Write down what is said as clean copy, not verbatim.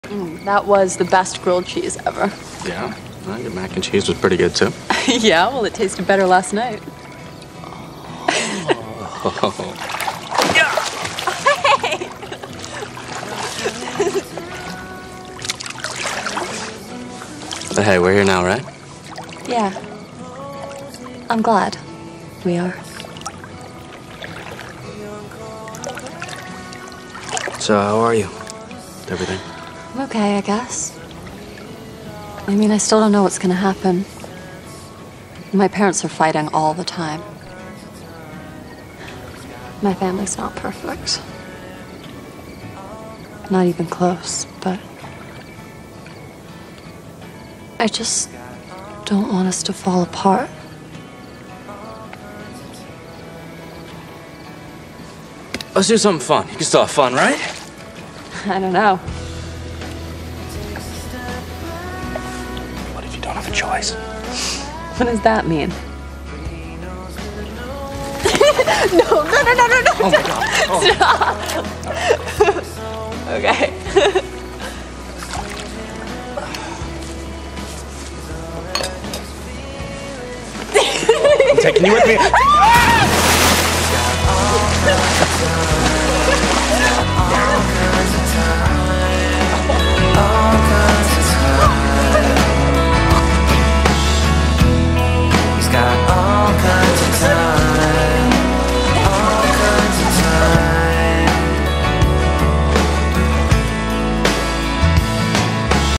That was the best grilled cheese ever. Yeah? Well, your mac and cheese was pretty good, too. Yeah, well, it tasted better last night. Oh. But hey, we're here now, right? Yeah. I'm glad we are. So, how are you? With everything? I'm okay, I guess. I mean, I still don't know what's gonna happen. My parents are fighting all the time. My family's not perfect. Not even close, but I just don't want us to fall apart. Let's do something fun. You can still have fun, right? I don't know. What if you don't have a choice? What does that mean? No. Oh my God. Oh. Stop. Okay. I'm taking you with me.